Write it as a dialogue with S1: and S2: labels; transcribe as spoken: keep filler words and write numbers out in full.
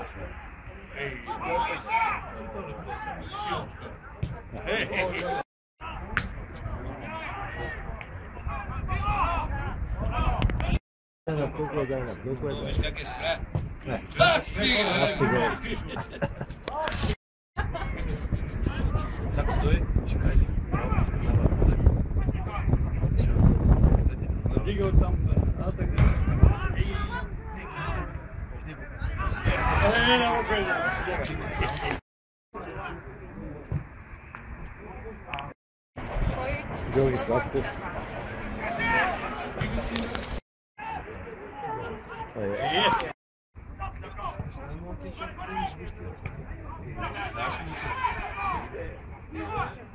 S1: Марица. Колко е дълна? Колко е дълна?
S2: Виж как е спря. Всяко дойде, ще каже.
S1: Дига от там. А, така. Е, не мога да. Георги Славков.
S2: Даши не се.